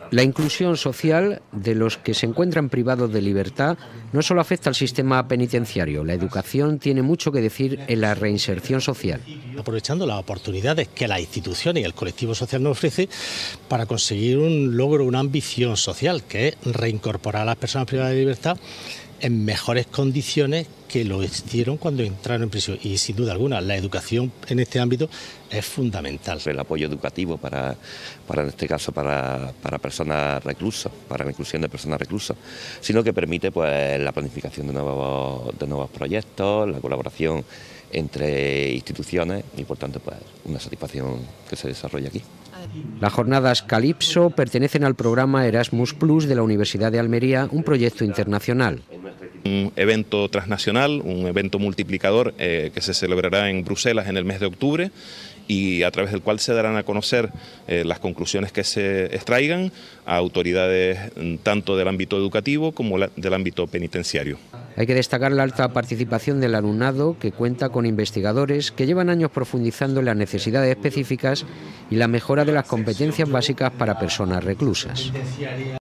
La inclusión social de los que se encuentran privados de libertad no solo afecta al sistema penitenciario, la educación tiene mucho que decir en la reinserción social. Aprovechando las oportunidades que las instituciones y el colectivo social nos ofrece para conseguir un logro, una ambición social, que es reincorporar a las personas privadas de libertad en mejores condiciones que lo hicieron cuando entraron en prisión. Y sin duda alguna, la educación en este ámbito es fundamental. El apoyo educativo en este caso, para personas reclusas, para la inclusión de personas reclusas, sino que permite pues la planificación de nuevos proyectos, la colaboración entre instituciones y por tanto pues una satisfacción que se desarrolla aquí. Las jornadas Calypso pertenecen al programa Erasmus Plus de la Universidad de Almería, un proyecto internacional. Un evento transnacional, un evento multiplicador que se celebrará en Bruselas en el mes de octubre y a través del cual se darán a conocer las conclusiones que se extraigan a autoridades tanto del ámbito educativo como del ámbito penitenciario. Hay que destacar la alta participación del alumnado, que cuenta con investigadores que llevan años profundizando en las necesidades específicas y la mejora de las competencias básicas para personas reclusas.